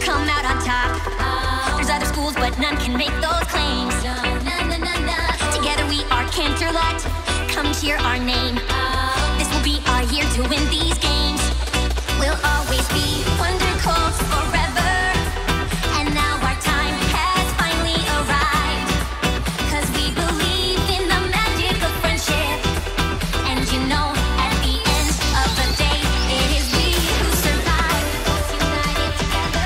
come out on top. There's other schools, but none can make those claims. Together we are Canterlot. Come cheer our name. This will be our year to win these games. We'll always be Wondercolts forever. And now our time has finally arrived. 'Cause we believe in the magic of friendship. And you know, at the end of the day, it is we who survive. Both united together.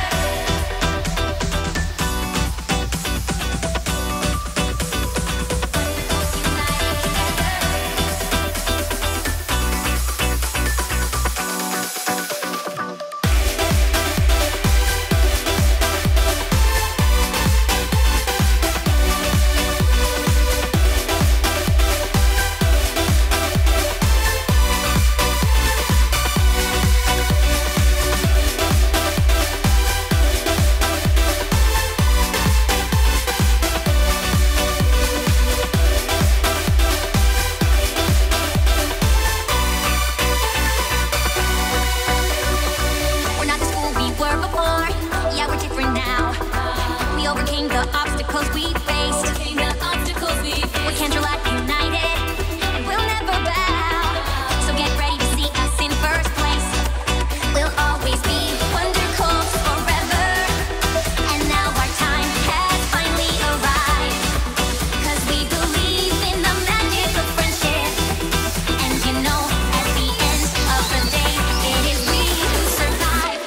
Overcame the obstacles we faced. We're Canterlot united, and we'll never bow. So get ready to see us in first place. We'll always be Wondercolts forever. And now our time has finally arrived. 'Cause we believe in the magic of friendship. And you know, at the end of the day, it is we who survive.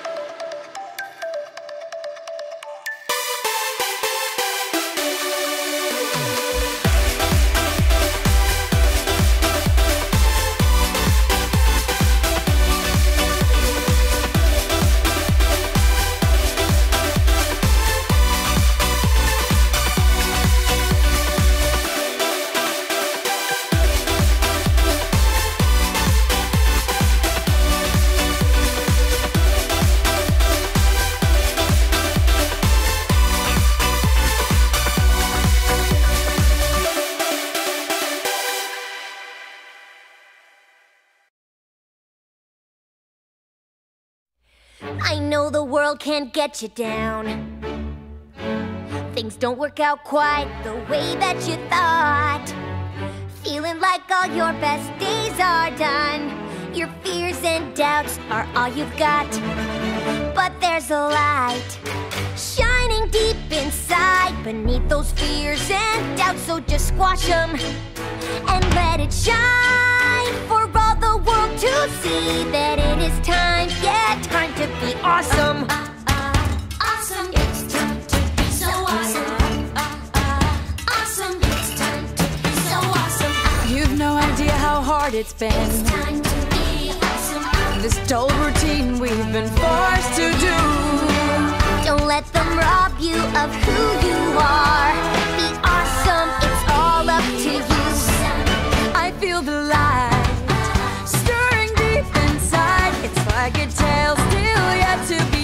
I know the world can't get you down. Things don't work out quite the way that you thought. Feeling like all your best days are done. Your fears and doubts are all you've got. But there's a light shining deep inside beneath those fears and doubts. So just squash them and let it shine for all the world to see that it is time, yeah, time to be awesome. Awesome, it's time to be so awesome. Awesome, it's time to be so awesome. You've no idea how hard it's been. It's time to be awesome. This dull routine we've been forced to do. Don't let them rob you of who you are. Be awesome, it's all up to you. I feel the light stirring deep inside. It's like a tale still yet to be